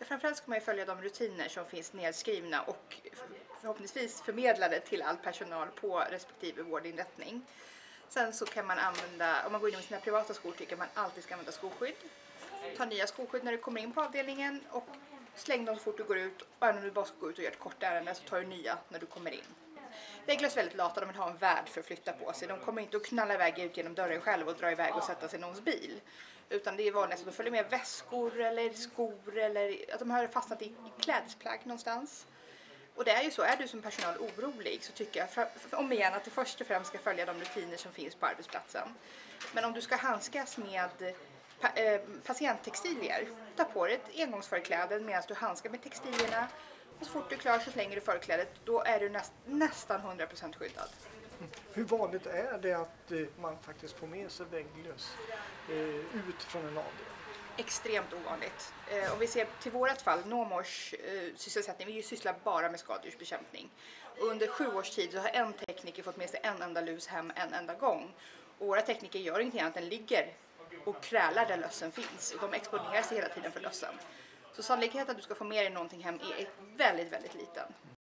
Framförallt ska man ju följa de rutiner som finns nedskrivna och förhoppningsvis förmedlade till all personal på respektive vårdinrättning. Sen så kan man använda, om man går in med sina privata skor tycker man alltid ska använda skoskydd. Ta nya skoskydd när du kommer in på avdelningen och släng dem så fort du går ut. Och även om du bara ska gå ut och göra ett kort ärende så tar du nya när du kommer in. Vägglöss är väldigt lata, de vill ha en värld för att flytta på sig. De kommer inte att knalla iväg ut genom dörren själv och dra iväg och sätta sig i någons bil. Utan det är vanligt att de följer med väskor eller skor eller att de har fastnat i klädesplagg någonstans. Och det är ju så, är du som personal orolig så tycker jag om igen att du först och främst ska följa de rutiner som finns på arbetsplatsen. Men om du ska handskas med patienttextilier, ta på dig ett engångsförkläde medan du handskar med textilierna. Och så fort du är klar så slänger du förklädet, då är du nästan 100% skyddad. Hur vanligt är det att man faktiskt får med sig vägglöss ut från en avdelning? Extremt ovanligt. Om vi ser till vårt fall, NOMORs sysselsättning, vi sysslar bara med skadedjursbekämpning. Och under 7 års tid så har en tekniker fått med sig en enda lus hem en enda gång. Och våra tekniker gör ingenting annat än ligger och krälar där lössen finns. Och de exponerar sig hela tiden för lössen. Så sannolikheten att du ska få med dig någonting hem är väldigt, väldigt liten.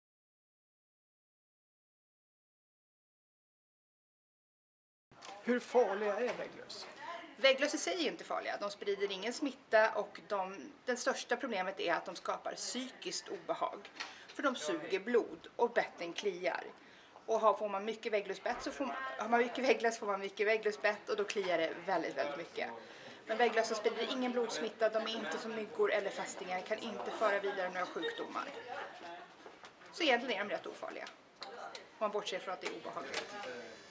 Hur farliga är vägglöss? Vägglöss i sig är inte farliga, de sprider ingen smitta och det största problemet är att de skapar psykiskt obehag. För de suger blod och betten kliar. Och får man mycket vägglössbett så har man mycket vägglöss får man mycket vägglössbett och då kliar det väldigt, väldigt mycket. Men vägglöss sprider ingen blodsmitta, de är inte som myggor eller fästingar, kan inte föra vidare några sjukdomar. Så egentligen är de rätt ofarliga. Man bortser från att det är obehagligt.